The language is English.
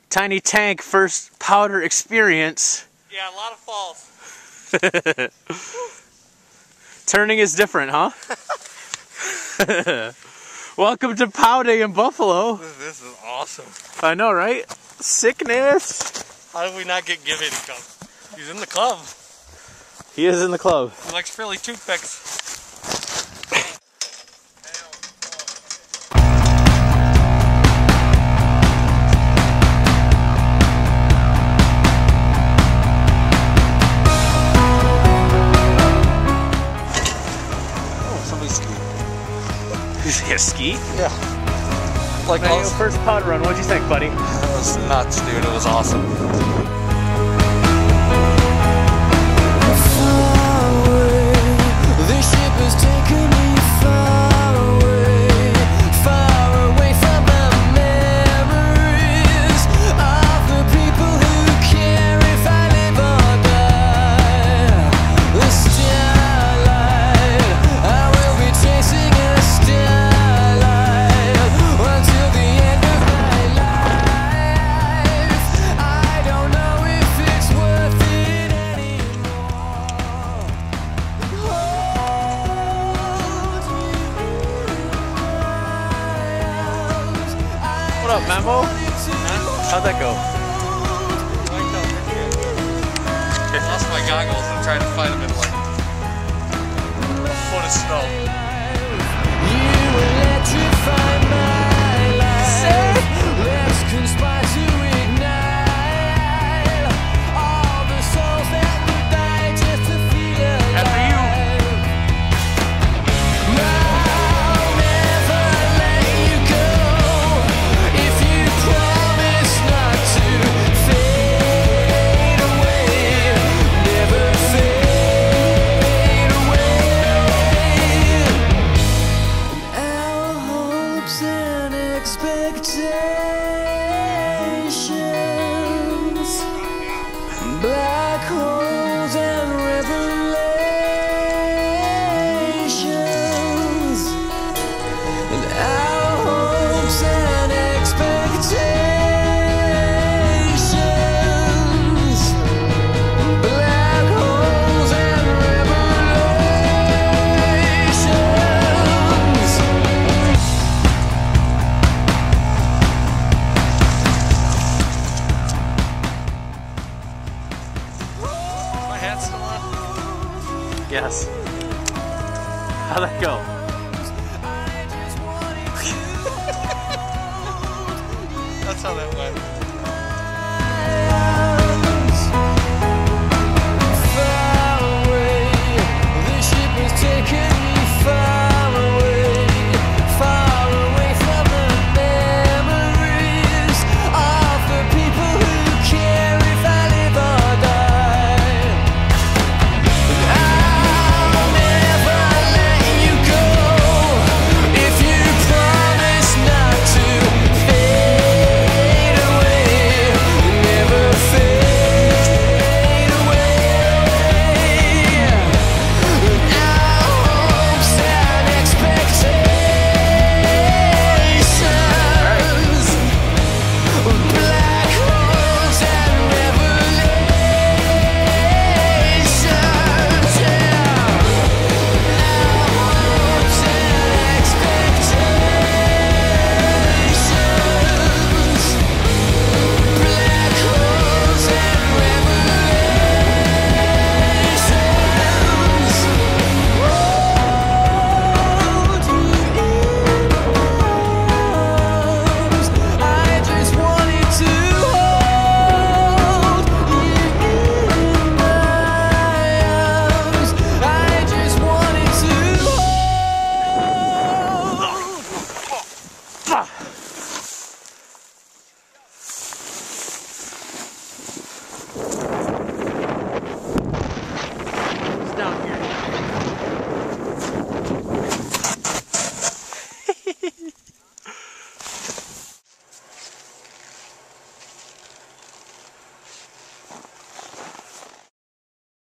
Tiny Tank first powder experience. Yeah, a lot of falls. Turning is different, huh? Welcome to Pow Day in Buffalo. This is awesome. I know, right? Sickness. How did we not get Gibby to come? He's in the club. He is in the club. He likes Philly toothpicks. Yeah, ski? Yeah. Like your first powder run, what'd you think, buddy? That was nuts, dude. It was awesome. What up, Memo? How'd that go? I lost my goggles and tried to find them in like a foot of snow. Let's conspire to ignite all the souls that would die just to feel alive. After you. Expectations, black holes and revelations, and our hopes and expectations, black holes and revelations. My hat's still on? Yes. How'd that go? That's how that went.